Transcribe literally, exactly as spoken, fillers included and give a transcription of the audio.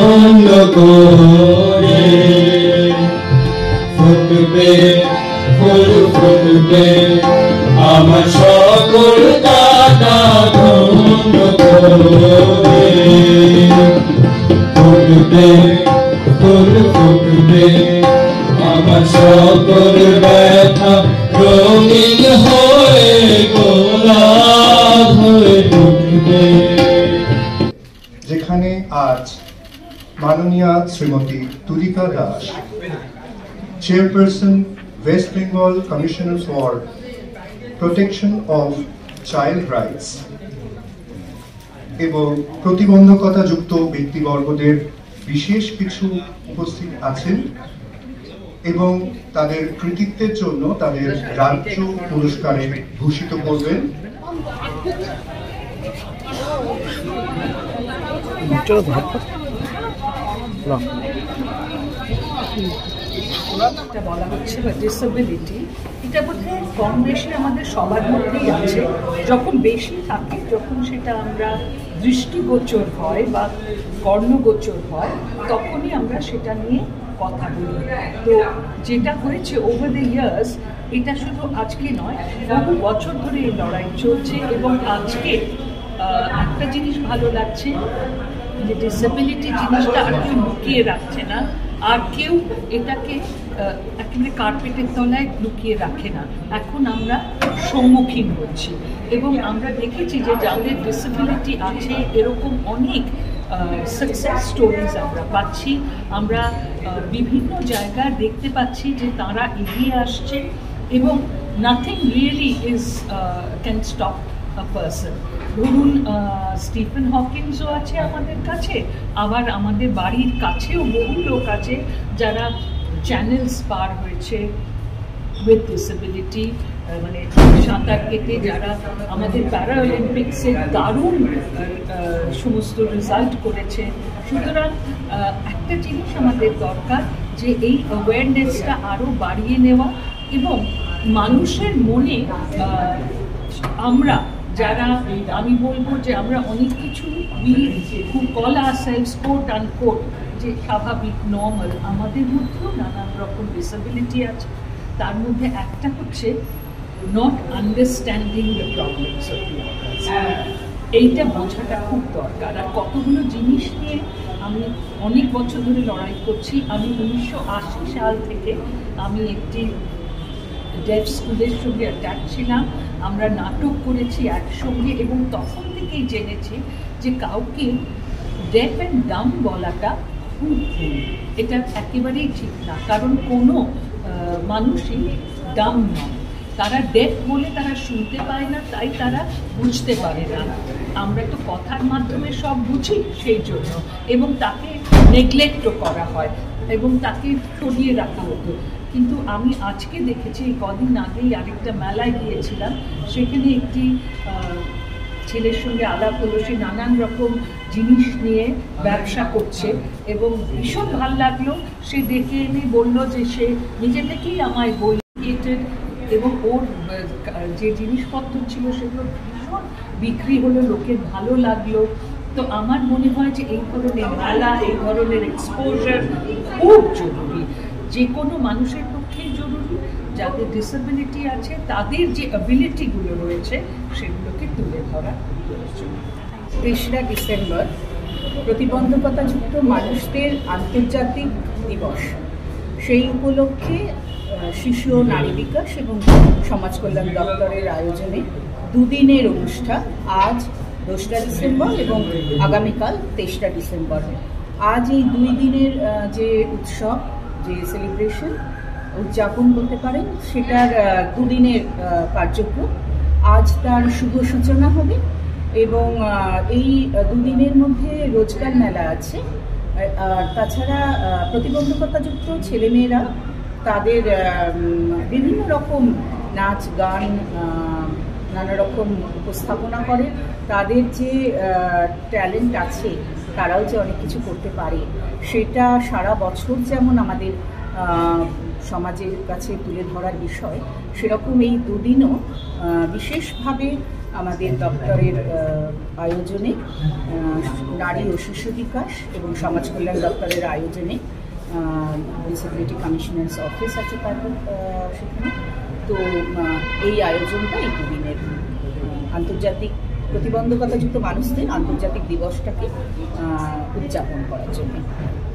ধন্য করে ফুটবে ফুল ফুটবে আমার সকল কাটা ধন্য করে ফুটবে ফুল ফুটবে আমার সকল ব্যথা রঙিন হয়ে গোলাপ হয়ে উঠবে। যেখানে আজ মাননীয়া Shrimati Tulika Das, chairperson West Bengal commissioner for protection of child rights এবং প্রতিবন্ধকতা যুক্ত ব্যক্তিবর্গদের বিশেষ কিছু উপস্থিত আছেন এবং তাদের কৃতিত্বের জন্য তাদের রাজ্য পুরস্কারে ভূষিত করবেন। বলা হচ্ছে বা ডিসেবিলিটি, এটা বোধহয় কম বেশি আমাদের সবার মধ্যেই আছে। যখন বেশি থাকে, যখন সেটা আমরা দৃষ্টিগোচর হয় বা কর্ণগোচর হয়, তখনই আমরা সেটা নিয়ে কথা বলি। তো যেটা হয়েছে ওভার দ্য ইয়ার্স, এটা শুধু আজকে নয়, বহু বছর ধরে এই লড়াই চলছে। এবং আজকে একটা জিনিস ভালো লাগছে যে ডিসেবিলিটি জিনিসটা আর কেউ লুকিয়ে রাখছে না, আর কেউ এটাকে একেবারে কার্পেটের তলায় লুকিয়ে রাখে না। এখন আমরা সম্মুখীন হচ্ছি এবং আমরা দেখেছি যে যাদের ডিসেবিলিটি আছে এরকম অনেক সাকসেস স্টোরিজ আমরা পাচ্ছি। আমরা বিভিন্ন জায়গায় দেখতে পাচ্ছি যে তারা এগিয়ে আসছে এবং nothing really is can stop a person. ধরুন স্টিফেন হকিংসও আছে আমাদের কাছে, আবার আমাদের বাড়ির কাছেও বহু লোক আছে যারা চ্যানেলস পার হয়েছে উইথ ডিসেবিলিটি, মানে সাঁতার কেটে যারা আমাদের প্যারা অলিম্পিক্সে দারুণ সমস্ত রেজাল্ট করেছে। সুতরাং একটা জিনিস আমাদের দরকার যে এই অ্যাওয়ারনেসটা আরও বাড়িয়ে নেওয়া এবং মানুষের মনে আমরা যারা, আমি বলবো যে আমরা অনেক কিছু we who call ourselves quote unquote যে স্বাভাবিক নর্মাল, আমাদের মধ্যেও নানান রকম ডিসেবিলিটি আছে। তার মধ্যে একটা হচ্ছে not understanding the problems of the others. এইটা বোঝাটা খুব দরকার। আর কতগুলো জিনিস নিয়ে আমি অনেক বছর ধরে লড়াই করছি। আমি উনিশশো আশি সাল থেকে আমি একটি ডেফ স্কুলের সঙ্গে অ্যাটাচ ছিলাম। আমরা নাটক করেছি একসঙ্গে এবং তখন থেকেই জেনেছি যে কাউকে ডেফ অ্যান্ড ডাম বলাটা খুব ভুল। এটা একেবারেই ঠিক না, কারণ কোনো মানুষই ডাম নয়। তারা ডেফ বলে তারা শুনতে পায় না, তাই তারা বুঝতে পারে না। আমরা তো কথার মাধ্যমে সব বুঝি সেই জন্য, এবং তাকে নেগলেক্টও করা হয় এবং তাকে সরিয়ে রাখা হতো। কিন্তু আমি আজকে দেখেছি, কদিন আগেই আরেকটা মেলায় গিয়েছিলাম, সেখানে একটি ছেলের সঙ্গে আলাপ হলো, সে নানান রকম জিনিস নিয়ে ব্যবসা করছে এবং ভীষণ ভালো লাগলো। সে ডেকে এনে বলল যে সে নিজে থেকেই আমায় বলতেন এবং ওর যে জিনিসপত্র ছিল সেগুলো ভীষণ বিক্রি হলো, লোকের ভালো লাগলো। তো আমার মনে হয় যে এই ধরনের মেলা, এই ধরনের এক্সপোজার খুব জরুরি, যে কোনো মানুষের পক্ষেই জরুরি। যাদের ডিসেবিলিটি আছে তাদের যে অ্যাবিলিটিগুলো রয়েছে সেগুলোকে তুলে ধরা প্রয়োজন। তেসরা ডিসেম্বর প্রতিবন্ধকতাযুক্ত মানুষদের আন্তর্জাতিক দিবস। সেই উপলক্ষে শিশু ও নারী বিকাশ এবং সমাজ কল্যাণ দপ্তরের আয়োজনে দুদিনের অনুষ্ঠান, আজ দোসরা ডিসেম্বর এবং আগামীকাল তেসরা ডিসেম্বর। আজ এই দুই দিনের যে উৎসব, যে সেলিব্রেশন, উদযাপন করতে পারেন, সেটার দুদিনের কার্যক্রম। আজ তার শুভ সূচনা হবে এবং এই দুদিনের মধ্যে রোজগার মেলা আছে। আর তাছাড়া প্রতিবন্ধকতাযুক্ত ছেলেমেয়েরা তাদের বিভিন্ন রকম নাচ গান, নানা রকম উপস্থাপনা করে। তাদের যে ট্যালেন্ট আছে, তারাও যে অনেক কিছু করতে পারে, সেটা সারা বছর যেমন আমাদের সমাজের কাছে তুলে ধরার বিষয়, সেরকম এই দুদিনও বিশেষভাবে আমাদের দপ্তরের আয়োজনে, নারী ও শিশু বিকাশ এবং সমাজ কল্যাণ দপ্তরের আয়োজনে, ডিসেবিলিটি কমিশনার্স অফিস আছে তাদের সেখানে, তো এই আয়োজনটা এই দুদিনের আন্তর্জাতিক প্রতিবন্ধকতাযুক্ত মানুষদের আন্তর্জাতিক দিবসটাকে উদযাপন করার জন্য।